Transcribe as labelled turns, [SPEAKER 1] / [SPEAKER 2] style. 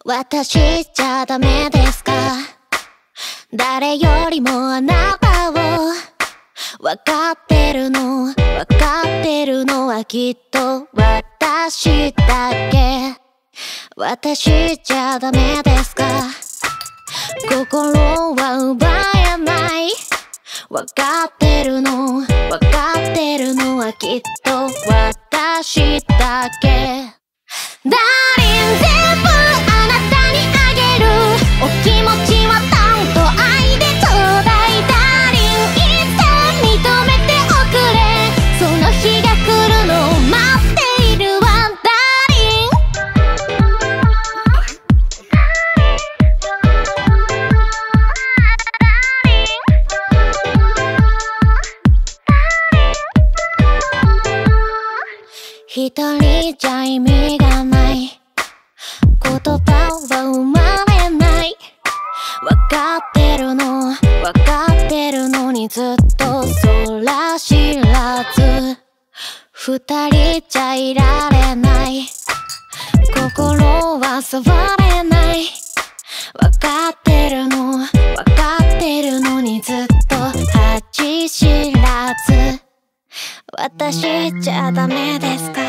[SPEAKER 1] 私じゃダメですか？誰よりもあなたをわかってるの、わかってるのはきっと私だけ。私じゃダメですか？心は奪えない。わかってるの、わかってるのはきっと私だけ。ダーリン、全部あなたにあげる。お気持ちはたんと愛でちょうだい。ダーリン、いつか認めておくれ。その日が来るのを待っているわ。ダーリン、一人じゃ意味がない。言葉は生まれない。わかってるの、わかってるのにずっとそら知らず。二人じゃいられない。心は触れない。わかってるの、わかってるのにずっと恥知らず。私じゃダメですか？